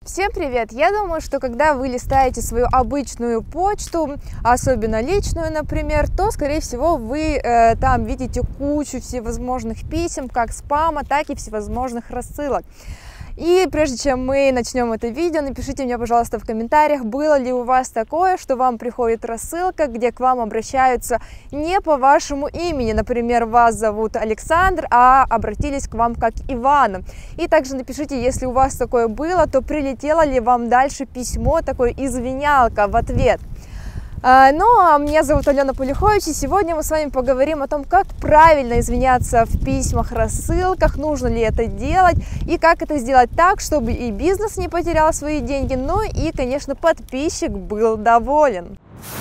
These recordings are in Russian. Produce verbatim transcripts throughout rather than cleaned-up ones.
Всем привет! Я думаю, что когда вы листаете свою обычную почту, особенно личную, например, то, скорее всего, вы э, там видите кучу всевозможных писем, как спама, так и всевозможных рассылок. И прежде чем мы начнем это видео, напишите мне, пожалуйста, в комментариях, было ли у вас такое, что вам приходит рассылка, где к вам обращаются не по вашему имени. Например, вас зовут Александр, а обратились к вам как Иван. И также напишите, если у вас такое было, то прилетело ли вам дальше письмо, такое извинялка в ответ. Ну, а меня зовут Алена Полихович, и сегодня мы с вами поговорим о том, как правильно извиняться в письмах, рассылках, нужно ли это делать, и как это сделать так, чтобы и бизнес не потерял свои деньги, ну и, конечно, подписчик был доволен.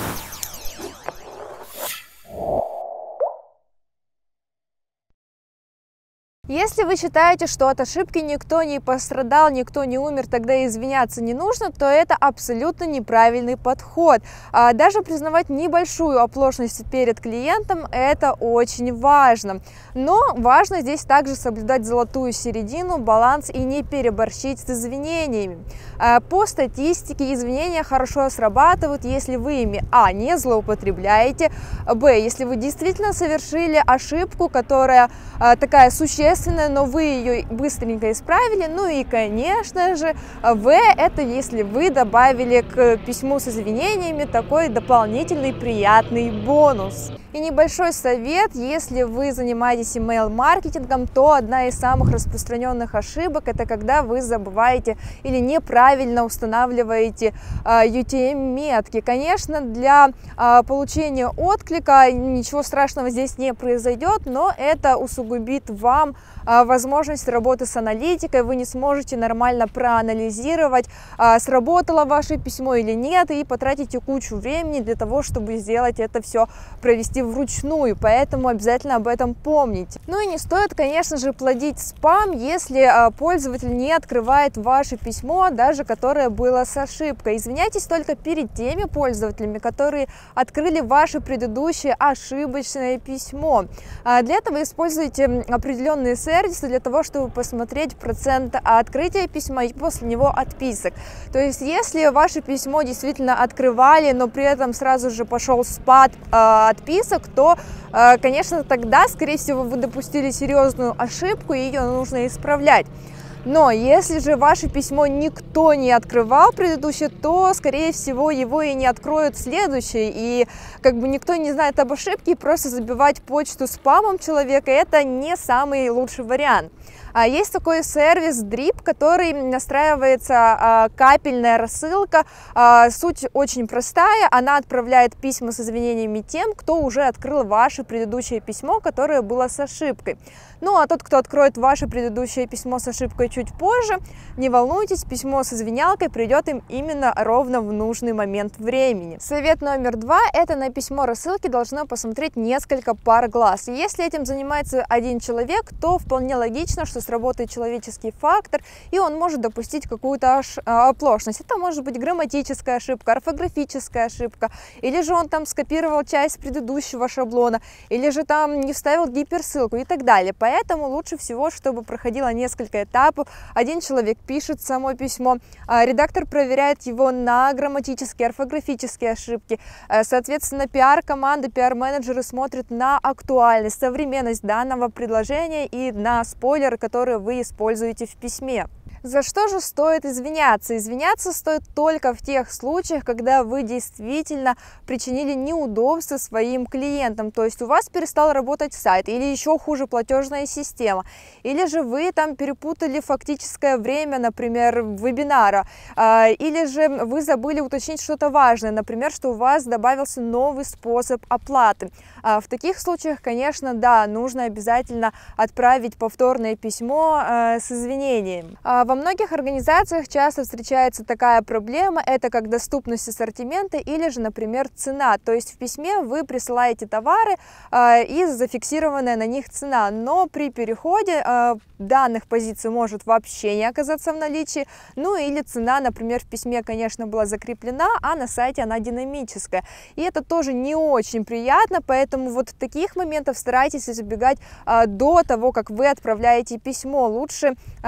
Если вы считаете, что от ошибки никто не пострадал, никто не умер, тогда извиняться не нужно, то это абсолютно неправильный подход. Даже признавать небольшую оплошность перед клиентом – это очень важно. Но важно здесь также соблюдать золотую середину, баланс и не переборщить с извинениями. По статистике извинения хорошо срабатывают, если вы ими а. не злоупотребляете, б. если вы действительно совершили ошибку, которая такая существенная, но вы ее быстренько исправили. Ну и, конечно же, В – это если вы добавили к письму с извинениями такой дополнительный приятный бонус. И небольшой совет: если вы занимаетесь email-маркетингом, то одна из самых распространенных ошибок – это когда вы забываете или неправильно устанавливаете ю ти эм-метки. Конечно, для получения отклика ничего страшного здесь не произойдет, но это усугубит вам возможность работы с аналитикой, вы не сможете нормально проанализировать, сработало ваше письмо или нет, и потратите кучу времени для того, чтобы сделать это все, провести вручную, поэтому обязательно об этом помните. Ну и не стоит, конечно же, плодить спам, если пользователь не открывает ваше письмо, даже которое было с ошибкой. Извиняйтесь только перед теми пользователями, которые открыли ваше предыдущее ошибочное письмо. Для этого используйте определенные сервисы, для того, чтобы посмотреть процент открытия письма и после него отписок. То есть, если ваше письмо действительно открывали, но при этом сразу же пошел спад э, отписок, то, э, конечно, тогда, скорее всего, вы допустили серьезную ошибку, и ее нужно исправлять. Но если же ваше письмо никто не открывал предыдущее, то, скорее всего, его и не откроют следующее. И как бы никто не знает об ошибке, и просто забивать почту спамом человека – это не самый лучший вариант. Есть такой сервис Drip, который настраивается капельная рассылка. Суть очень простая, она отправляет письма с извинениями тем, кто уже открыл ваше предыдущее письмо, которое было с ошибкой. Ну а тот, кто откроет ваше предыдущее письмо с ошибкой чуть позже, не волнуйтесь, письмо с извинялкой придет им именно ровно в нужный момент времени. Совет номер два – это на письмо рассылки должно посмотреть несколько пар глаз. И если этим занимается один человек, то вполне логично, что сработает человеческий фактор, и он может допустить какую-то оплошность. Это может быть грамматическая ошибка, орфографическая ошибка, или же он там скопировал часть предыдущего шаблона, или же там не вставил гиперссылку и так далее. Поэтому лучше всего, чтобы проходило несколько этапов. Один человек пишет само письмо, редактор проверяет его на грамматические, орфографические ошибки. Соответственно, пиар-команда, пиар-менеджеры смотрят на актуальность, современность данного предложения и на спойлеры, которые вы используете в письме. За что же стоит извиняться? Извиняться стоит только в тех случаях, когда вы действительно причинили неудобства своим клиентам, то есть у вас перестал работать сайт, или еще хуже, платежная система, или же вы там перепутали фактическое время, например, вебинара, или же вы забыли уточнить что-то важное, например, что у вас добавился новый способ оплаты. В таких случаях, конечно, да, нужно обязательно отправить повторное письмо с извинением. Во многих организациях часто встречается такая проблема, это как доступность ассортимента или же, например, цена. То есть в письме вы присылаете товары э, и зафиксированная на них цена, но при переходе э, данных позиций может вообще не оказаться в наличии, ну или цена, например, в письме, конечно, была закреплена, а на сайте она динамическая. И это тоже не очень приятно, поэтому вот таких моментов старайтесь избегать э, до того, как вы отправляете письмо. Лучше э,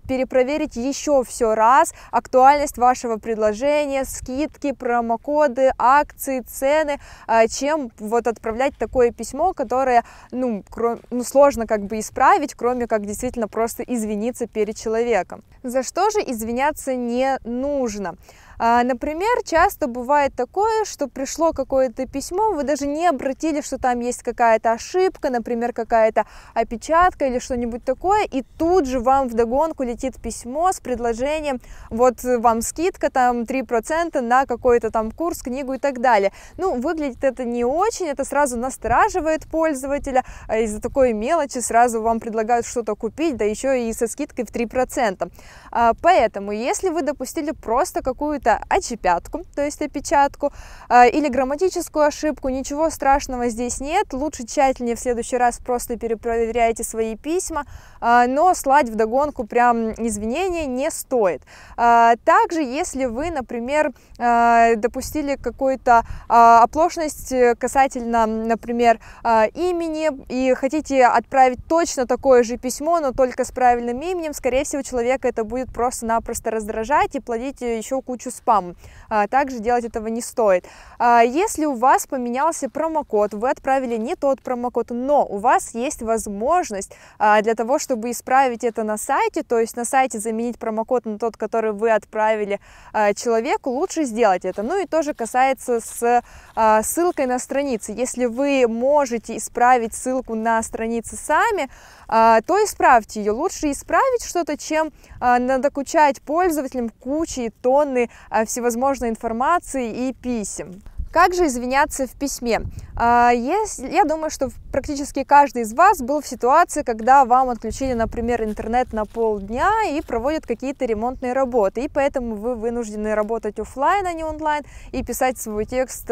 перепроверить еще все раз актуальность вашего предложения, скидки, промокоды, акции, цены, чем вот отправлять такое письмо, которое, ну, кроме, ну, сложно как бы исправить, кроме как действительно просто извиниться перед человеком. За что же извиняться не нужно? Например, часто бывает такое, что пришло какое-то письмо, вы даже не обратили, что там есть какая-то ошибка, например, какая-то опечатка или что-нибудь такое, и тут же вам вдогонку летит письмо с предложением, вот вам скидка там три процента на какой-то там курс, книгу и так далее. Ну, выглядит это не очень, это сразу настораживает пользователя, из-за такой мелочи сразу вам предлагают что-то купить, да еще и со скидкой в три процента. Поэтому, если вы допустили просто какую-то отчепятку, то есть опечатку, э, или грамматическую ошибку, ничего страшного здесь нет, лучше тщательнее в следующий раз просто перепроверяйте свои письма, э, но слать вдогонку прям извинения не стоит. Э, также, если вы, например, э, допустили какую-то э, оплошность касательно, например, э, имени и хотите отправить точно такое же письмо, но только с правильным именем, скорее всего, человека это будет просто-напросто раздражать и плодить еще кучу спам. Также делать этого не стоит. Если у вас поменялся промокод, вы отправили не тот промокод, но у вас есть возможность для того, чтобы исправить это на сайте, то есть на сайте заменить промокод на тот, который вы отправили человеку, лучше сделать это. Ну и тоже касается с ссылкой на страницы. Если вы можете исправить ссылку на странице сами, то исправьте ее. Лучше исправить что-то, чем надокучать пользователям кучей, тонны всевозможной информации и писем. Как же извиняться в письме? Я думаю, что практически каждый из вас был в ситуации, когда вам отключили, например, интернет на полдня и проводят какие-то ремонтные работы, и поэтому вы вынуждены работать офлайн, а не онлайн, и писать свой текст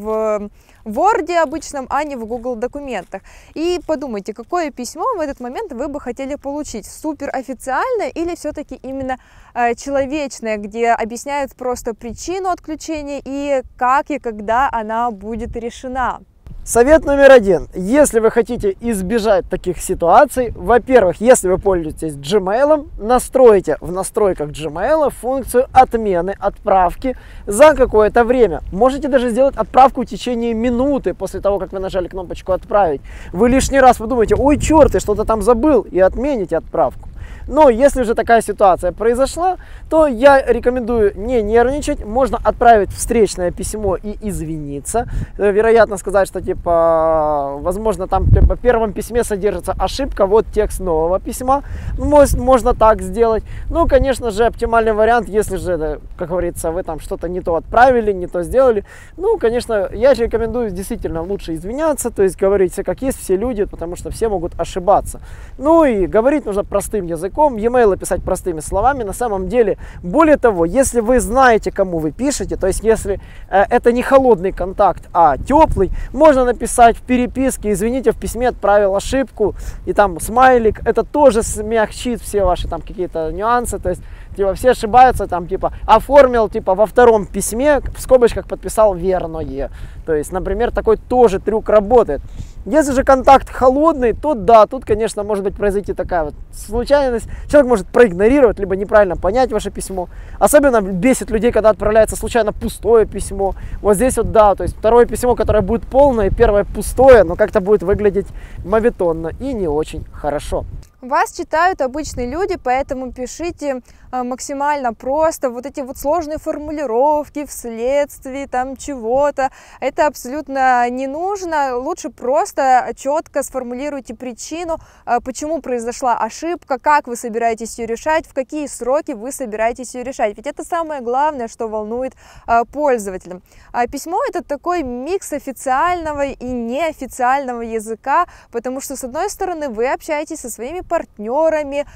в Word обычном, а не в Google документах. И подумайте, какое письмо в этот момент вы бы хотели получить? Супер официальное или все-таки именно э, человечное, где объясняют просто причину отключения и как и когда она будет решена? Совет номер один. Если вы хотите избежать таких ситуаций, во-первых, если вы пользуетесь Gmail, настройте в настройках Gmail функцию отмены отправки за какое-то время. Можете даже сделать отправку в течение минуты после того, как вы нажали кнопочку «Отправить». Вы лишний раз подумаете: ой, черт, я что-то там забыл, и отмените отправку. Но если же такая ситуация произошла, то я рекомендую не нервничать. Можно отправить встречное письмо и извиниться. Вероятно, сказать, что типа, возможно, там в первом письме содержится ошибка, вот текст нового письма. Можно так сделать. Ну, конечно же, оптимальный вариант, если же, как говорится, вы там что-то не то отправили, не то сделали. Ну, конечно, я рекомендую действительно лучше извиняться, то есть говорить все как есть, все люди, потому что все могут ошибаться. Ну и говорить нужно простым языком. E-mail писать простыми словами. На самом деле, более того, если вы знаете, кому вы пишете, то есть если э, это не холодный контакт, а теплый, можно написать в переписке: извините, в письме отправил ошибку, и там смайлик. Это тоже смягчит все ваши там какие-то нюансы. То есть типа все ошибаются, там типа оформил типа во втором письме, в скобочках подписал верное. То есть, например, такой тоже трюк работает. Если же контакт холодный, то да, тут, конечно, может быть произойти такая вот случайность. Человек может проигнорировать, либо неправильно понять ваше письмо. Особенно бесит людей, когда отправляется случайно пустое письмо. Вот здесь вот да, то есть второе письмо, которое будет полное, первое пустое, но как-то будет выглядеть моветонно и не очень хорошо. Вас читают обычные люди, поэтому пишите максимально просто. Вот эти вот сложные формулировки вследствие там чего-то, это абсолютно не нужно. Лучше просто четко сформулируйте причину, почему произошла ошибка, как вы собираетесь ее решать, в какие сроки вы собираетесь ее решать. Ведь это самое главное, что волнует пользователя. Письмо — это такой микс официального и неофициального языка, потому что, с одной стороны, вы общаетесь со своими партнерами,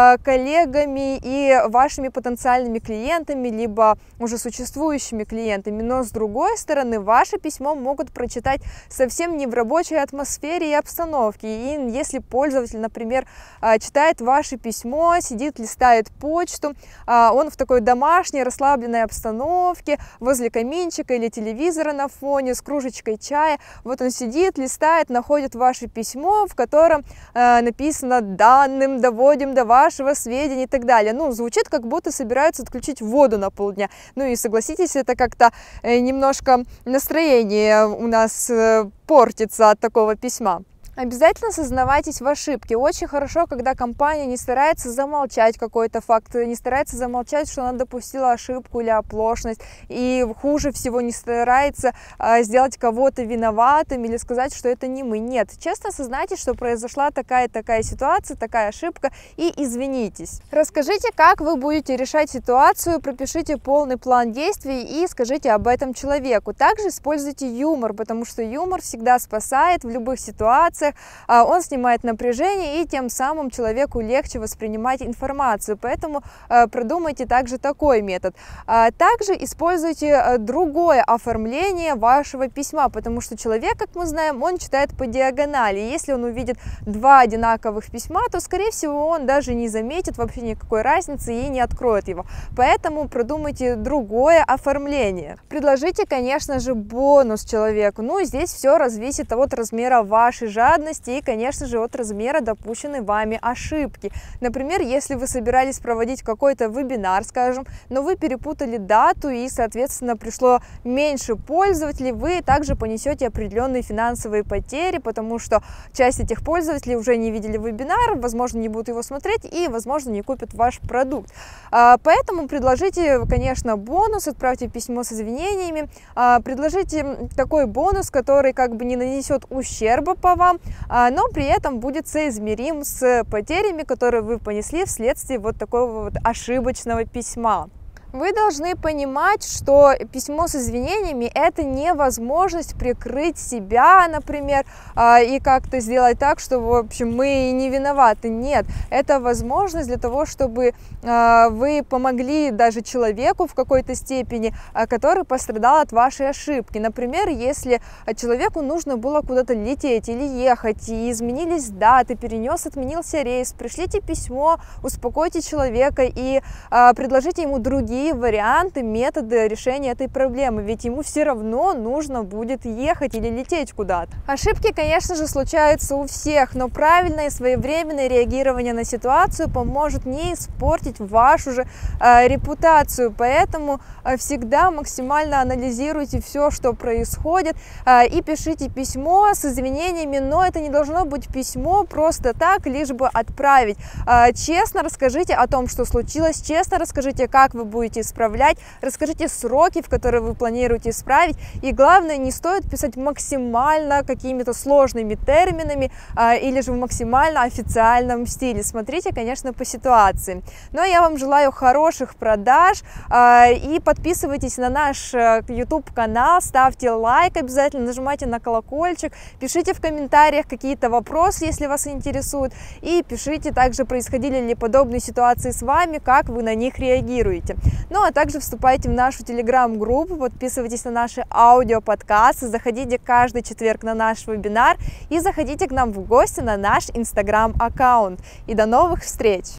коллегами и вашими потенциальными клиентами, либо уже существующими клиентами, но с другой стороны, ваше письмо могут прочитать совсем не в рабочей атмосфере и обстановке. И если пользователь, например, читает ваше письмо, сидит, листает почту, он в такой домашней, расслабленной обстановке, возле каминчика или телевизора на фоне, с кружечкой чая, вот он сидит, листает, находит ваше письмо, в котором написано: да, данным, доводим до вашего сведения и так далее. Ну, звучит, как будто собираются отключить воду на полдня. Ну и согласитесь, это как-то немножко настроение у нас портится от такого письма. Обязательно сознавайтесь в ошибке. Очень хорошо, когда компания не старается замолчать какой-то факт, не старается замолчать, что она допустила ошибку или оплошность, и хуже всего не старается а, сделать кого-то виноватым или сказать, что это не мы. Нет, честно сознайтесь, что произошла такая-такая ситуация, такая ошибка, и извинитесь. Расскажите, как вы будете решать ситуацию, пропишите полный план действий и скажите об этом человеку. Также используйте юмор, потому что юмор всегда спасает в любых ситуациях. Он снимает напряжение, и тем самым человеку легче воспринимать информацию, поэтому продумайте также такой метод. Также используйте другое оформление вашего письма, потому что человек, как мы знаем, он читает по диагонали. Если он увидит два одинаковых письма, то, скорее всего, он даже не заметит вообще никакой разницы и не откроет его. Поэтому продумайте другое оформление. Предложите, конечно же, бонус человеку. Ну, здесь все зависит от размера вашей жадности и, конечно же, от размера допущенной вами ошибки. Например, если вы собирались проводить какой-то вебинар, скажем, но вы перепутали дату и, соответственно, пришло меньше пользователей, вы также понесете определенные финансовые потери, потому что часть этих пользователей уже не видели вебинар, возможно, не будут его смотреть и, возможно, не купят ваш продукт. Поэтому предложите, конечно, бонус, отправьте письмо с извинениями, предложите такой бонус, который как бы не нанесет ущерба по вам, но при этом будет соизмерим с потерями, которые вы понесли вследствие вот такого вот ошибочного письма. Вы должны понимать, что письмо с извинениями – это не возможность прикрыть себя, например, и как-то сделать так, что, в общем, мы не виноваты. Нет, это возможность для того, чтобы вы помогли даже человеку в какой-то степени, который пострадал от вашей ошибки. Например, если человеку нужно было куда-то лететь или ехать, и изменились даты, перенес, отменился рейс, пришлите письмо, успокойте человека и предложите ему другие варианты, методы решения этой проблемы, ведь ему все равно нужно будет ехать или лететь куда-то. Ошибки, конечно же, случаются у всех, но правильное и своевременное реагирование на ситуацию поможет не испортить вашу же э, репутацию, поэтому э, всегда максимально анализируйте все, что происходит, э, и пишите письмо с извинениями, но это не должно быть письмо просто так, лишь бы отправить. Э, честно расскажите о том, что случилось, честно расскажите, как вы будете исправлять, расскажите сроки, в которые вы планируете исправить, и главное, не стоит писать максимально какими-то сложными терминами а, или же в максимально официальном стиле. Смотрите, конечно, по ситуации. Но я вам желаю хороших продаж, а, и подписывайтесь на наш YouTube канал, ставьте лайк обязательно, нажимайте на колокольчик, пишите в комментариях какие-то вопросы, если вас интересуют, и пишите также, происходили ли подобные ситуации с вами, как вы на них реагируете. Ну, а также вступайте в нашу телеграм-группу, подписывайтесь на наши аудиоподкасты, заходите каждый четверг на наш вебинар и заходите к нам в гости на наш инстаграм-аккаунт. И до новых встреч!